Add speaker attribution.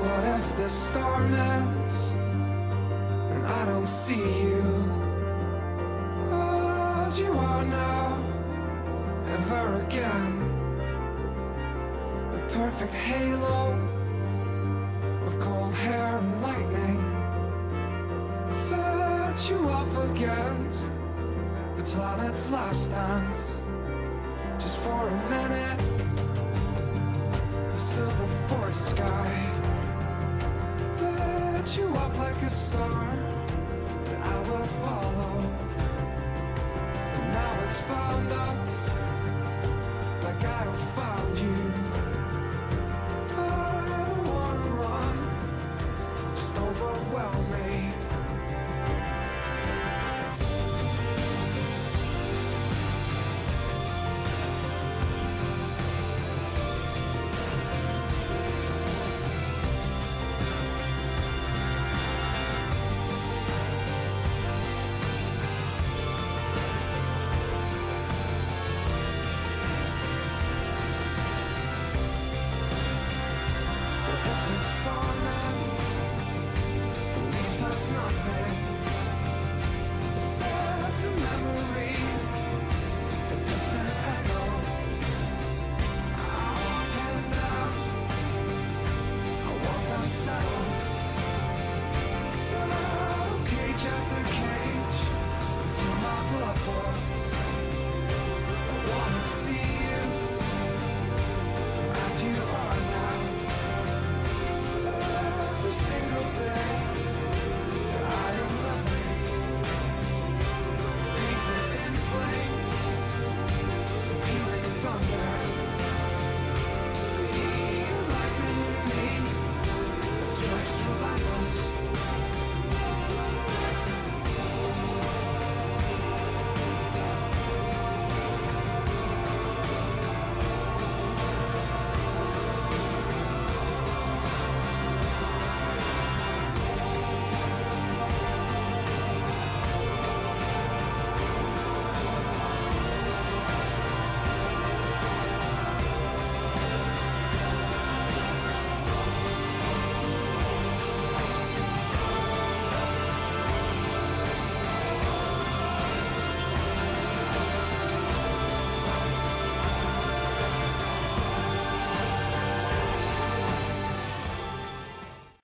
Speaker 1: What if the storm ends and I don't see you? As you are now, ever again. The perfect halo of cold hair and lightning set you up against the planet's last dance. Just for a minute, the silver forest sky lit you up like a star that I will follow. And now it's found us, like I have found you.